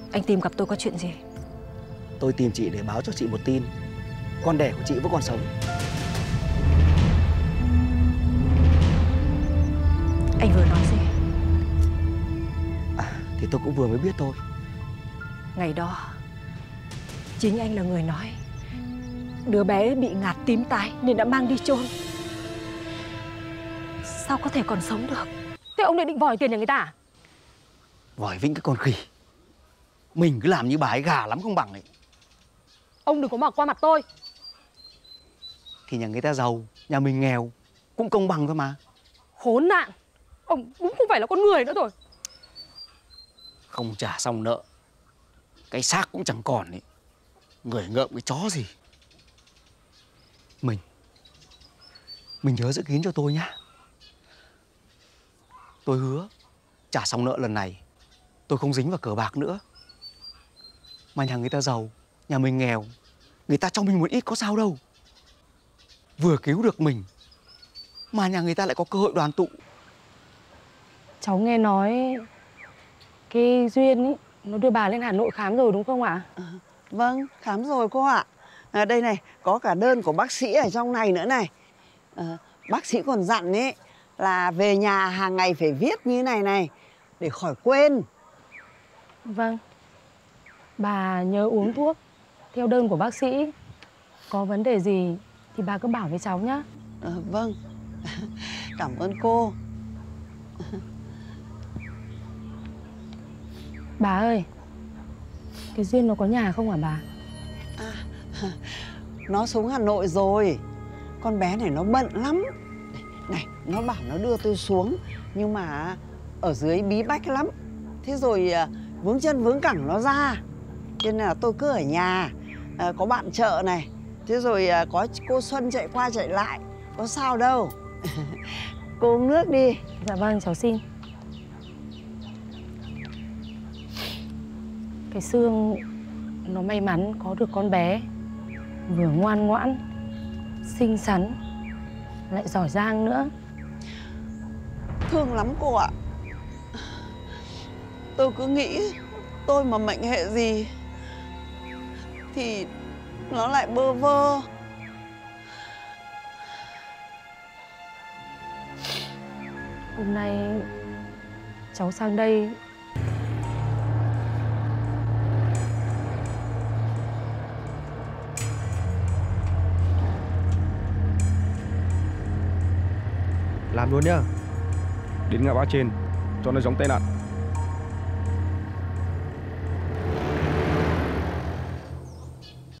Anh tìm gặp tôi có chuyện gì? Tôi tìm chị để báo cho chị một tin. Con đẻ của chị vẫn còn sống. Anh vừa nói gì? Thì tôi cũng vừa mới biết thôi. Ngày đó chính anh là người nói đứa bé bị ngạt tím tái nên đã mang đi chôn. Sao có thể còn sống được? Thế ông lại định vòi tiền nhà người ta à? Vòi vĩnh cái con khỉ. Mình cứ làm như bà ấy gà lắm không bằng ấy. Ông đừng có mà qua mặt tôi. Thì nhà người ta giàu, nhà mình nghèo, cũng công bằng thôi mà. Khốn nạn. Ông đúng không phải là con người nữa rồi. Không trả xong nợ, cái xác cũng chẳng còn ấy. Người ngợm cái chó gì. Mình nhớ giữ kín cho tôi nhá. Tôi hứa trả xong nợ lần này tôi không dính vào cờ bạc nữa. Mà nhà người ta giàu, nhà mình nghèo, người ta cho mình một ít có sao đâu. Vừa cứu được mình mà nhà người ta lại có cơ hội đoàn tụ. Cháu nghe nói cái Duyên ấy nó đưa bà lên Hà Nội khám rồi đúng không ạ? Vâng, khám rồi cô ạ. Đây này, có cả đơn của bác sĩ ở trong này nữa này. Bác sĩ còn dặn ấy là về nhà hàng ngày phải viết như này này để khỏi quên. Vâng. Bà nhớ uống thuốc theo đơn của bác sĩ. Có vấn đề gì thì bà cứ bảo với cháu nhá. Vâng. Cảm ơn cô. Bà ơi, cái Duyên nó có nhà không hả bà? Nó xuống Hà Nội rồi. Con bé này nó bận lắm. Này, nó bảo nó đưa tôi xuống, nhưng mà ở dưới bí bách lắm. Thế rồi vướng chân vướng cẳng nó ra. Cho nên là tôi cứ ở nhà. Có bạn chợ này. Thế rồi có cô Xuân chạy qua chạy lại. Có sao đâu. Cô uống nước đi. Dạ vâng, cháu xin. Cái Sương nó may mắn có được con bé vừa ngoan ngoãn, xinh xắn, lại giỏi giang nữa. Thương lắm cô ạ. Tôi cứ nghĩ tôi mà mệnh hệ gì thì nó lại bơ vơ. Hôm nay cháu sang đây làm luôn nhá. Đến ngã ba trên cho nó giống tai nạn.